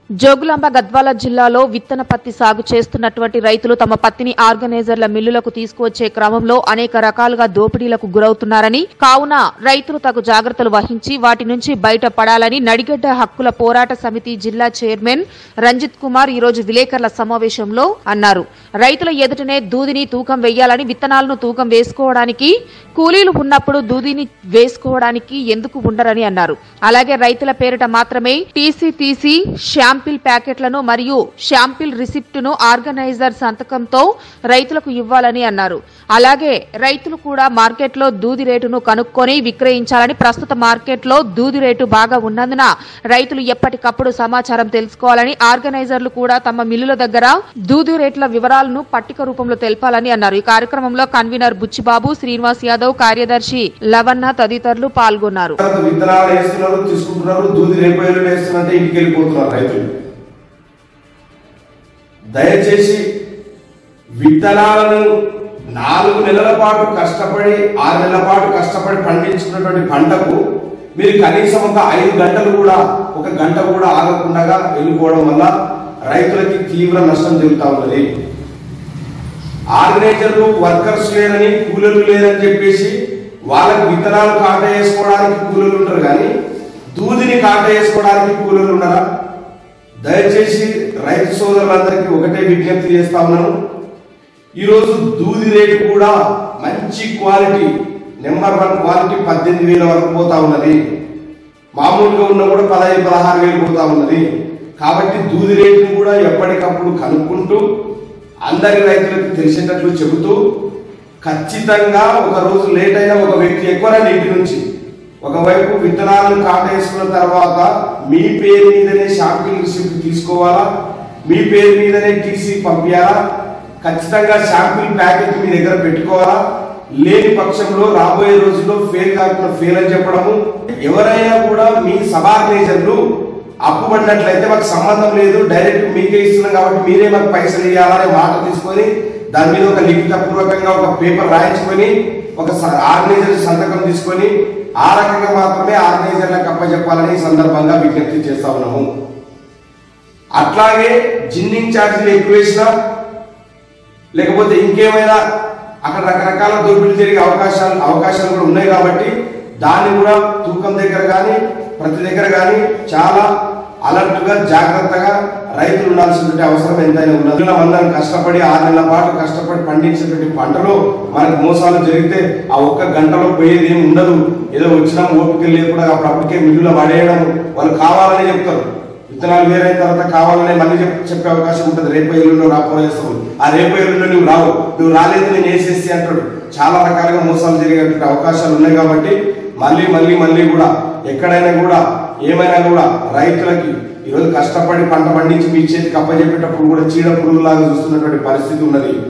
జోగులాంబ గద్వాల జిల్లాలో విత్తన పత్తి సాగు చేస్తున్నటువంటి రైతులు తమ పత్తిని ఆర్గనైజర్ల మిల్లులకు తీసుకువచ్చే క్రమంలో అనేక రకాలుగా దోపిడీలకు గురవుతున్నారని, కావున రైతులు తగు జాగ్రత్తలు వహించి వాటి నుంచి బయటపడాలని నడిగడ్డ హక్కుల పోరాట సమితి జిల్లా చైర్మన్ రంజిత్ కుమార్ ఈ రోజు విలేకరుల సమావేశంలో అన్నారు. రైతుల ఎదుటనే దూదిని తూకం వేయాలని, విత్తనాలను తూకం వేసుకోవడానికి కూలీలు ఉన్నప్పుడు దూదిని వేసుకోవడానికి ఎందుకు ఉండరని అన్నారు. అలాగే రైతుల పేరిట మాత్రమే టీసీ తీసి శాంపిల్ ప్యాకెట్లను మరియు శాంపిల్ రిసిప్టును ఆర్గనైజర్ సంతకంతో రైతులకు ఇవ్వాలని అన్నారు. అలాగే రైతులు కూడా మార్కెట్లో దూది రేటును కనుక్కొని విక్రయించాలని, ప్రస్తుత మార్కెట్లో దూది రేటు బాగా ఉన్నందున రైతులు ఎప్పటికప్పుడు సమాచారం తెలుసుకోవాలని, ఆర్గనైజర్లు కూడా తమ మిల్లుల దగ్గర దూది రేట్ల వివరాలను పట్టిక రూపంలో తెలపాలని అన్నారు. ఈ కార్యక్రమంలో కన్వీనర్ బుచ్చిబాబు, శ్రీనివాస్ యాదవ్, కార్యదర్శి లవన్న తదితరులు పాల్గొన్నారు. దయచేసి విత్తనాలను 4 నెలల పాటు కష్టపడి 6 నెలల పాటు కష్టపడి పండించుకున్నటువంటి పంటకు మీరు కనీసం ఒక 5 గంటలు కూడా, 1 గంట కూడా ఆగకుండా వెళ్ళిపోవడం వల్ల రైతులకి తీవ్ర నష్టం జరుగుతూ ఉన్నది. ఆర్గనైజర్లు వర్కర్స్ లేరని, కూలీలు లేరని చెప్పేసి వాళ్ళకి విత్తనాలు కాట వేసుకోవడానికి కూలీలు ఉంటారు, కానీ దూదిని కాట వేసుకోవడానికి కూలీలు ఉన్నారా? దయచేసి రైతు సోదరులందరికీ ఒకటే విజ్ఞప్తి చేస్తా ఉన్నాను. ఈరోజు దూది రేటు కూడా మంచి క్వాలిటీ, నెంబర్ 1 క్వాలిటీ 18,000 వరకు పోతా ఉన్నది. మామూలుగా ఉన్న కూడా 15,000-16,000 పోతా ఉన్నది. కాబట్టి దూది రేటును కూడా ఎప్పటికప్పుడు కనుక్కుంటూ అందరి రైతులకు తెలిసేటట్లు చెబుతూ, ఖచ్చితంగా ఒక రోజు లేట్ అయినా ఒక వ్యక్తి ఎక్కువ ఇంటి నుంచి ఒకవైపు విత్తనాలను కాట వేసుకున్న తర్వాత మీ పేరు మీదనే శాంపిల్ రిసిప్ట్ తీసుకోవాలా, మీ పేరు మీదనే టీసీ పంపించాలా, ఖచ్చితంగా శాంపిల్ ప్యాకెట్ మీ దగ్గర పెట్టుకోవాలా. లేని పక్షంలో రాబోయే రోజుల్లో ఫెయిల్ కాకుండా ఫెయిల్ అని చెప్పడము. ఎవరైనా కూడా మీ సబార్గనైజర్లు అప్పు పడినట్లయితే మాకు సంబంధం లేదు, డైరెక్ట్ మీకే ఇస్తున్నాం కాబట్టి మీరే మాకు పైసలు ఇవ్వాలనే మాట తీసుకొని దాని మీద ఒక లిఖితపూర్వకంగా ఒక పేపర్ రాయించుకొని ఒక ఆర్గనైజర్ సంతకం తీసుకొని ఆ రకంగా మాత్రమే ఆర్గనైజర్లకు అప్పచెప్పాలని సందర్భంగా విజ్ఞప్తి చేస్తా ఉన్నాము. అట్లాగే జిన్నింగ్ ఛార్జీలు ఎక్కువ వేసినా, లేకపోతే ఇంకేమైనా అక్కడ రకరకాల దోపిడీలు జరిగే అవకాశాలు కూడా ఉన్నాయి. కాబట్టి దాన్ని కూడా తూకం దగ్గర కానీ ప్రతి దగ్గర కానీ చాలా అలర్ట్ గా జాగ్రత్తగా రైతులు ఉండాల్సినటువంటి అవసరం ఎంతైనా ఉన్నది. అందరం కష్టపడి 6 నెలల పాటు కష్టపడి పండించినటువంటి పంటలో మనకు మోసాలు జరిగితే ఆ 1 గంటలో పోయేది ఏమి ఉండదు. ఏదో వచ్చినా ఓపిక లేకుండా అప్పటికే మిల్లులో పడేయడం, వాళ్ళు కావాలనే చెప్తారు. విత్తనాలు వేరైన తర్వాత కావాలనే మళ్ళీ చెప్పే అవకాశం ఉంటుంది. రేపు ఎల్లుండో రాపోయేస్తావు, ఆ రేపు ఎల్లుండో నువ్వు రాలేదు నేను వేసేసి అంటాడు. చాలా రకాలుగా మోసాలు జరిగేటువంటి అవకాశాలు ఉన్నాయి. కాబట్టి మళ్ళీ కూడా ఎక్కడైనా కూడా ఏమైనా కూడా రైతులకి ఈరోజు కష్టపడి పంట పండించి మీ చేతికి అప్పచెప్పేటప్పుడు కూడా చీడ పురుగులాగా చూస్తున్నటువంటి పరిస్థితి ఉన్నది.